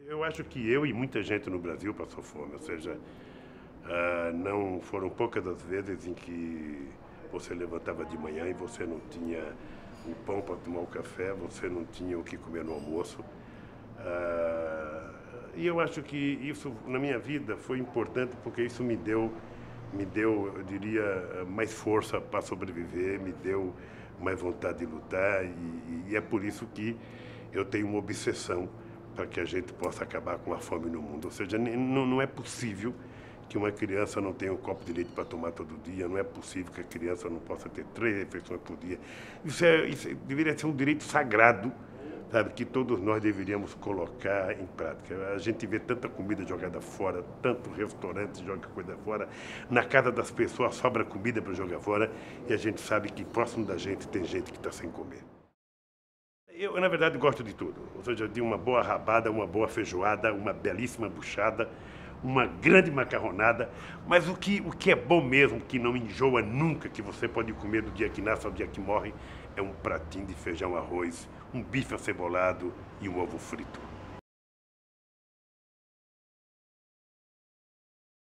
Eu acho que eu e muita gente no Brasil passou fome, ou seja, não foram poucas as vezes em que você levantava de manhã e você não tinha o pão para tomar o café, você não tinha o que comer no almoço. E eu acho que isso na minha vida foi importante porque isso me deu, eu diria, mais força para sobreviver, me deu mais vontade de lutar e é por isso que eu tenho uma obsessão para que a gente possa acabar com a fome no mundo. Ou seja, não é possível que uma criança não tenha um copo de leite para tomar todo dia, não é possível que a criança não possa ter 3 refeições por dia. Isso deveria ser um direito sagrado, sabe, que todos nós deveríamos colocar em prática. A gente vê tanta comida jogada fora, tanto restaurante joga coisa fora, na casa das pessoas sobra comida para jogar fora e a gente sabe que próximo da gente tem gente que está sem comer. Eu, na verdade, gosto de tudo. Ou seja, de uma boa rabada, uma boa feijoada, uma belíssima buchada, uma grande macarronada. Mas o que é bom mesmo, que não enjoa nunca, que você pode comer do dia que nasce ao dia que morre, é um pratinho de feijão arroz, um bife acebolado e um ovo frito.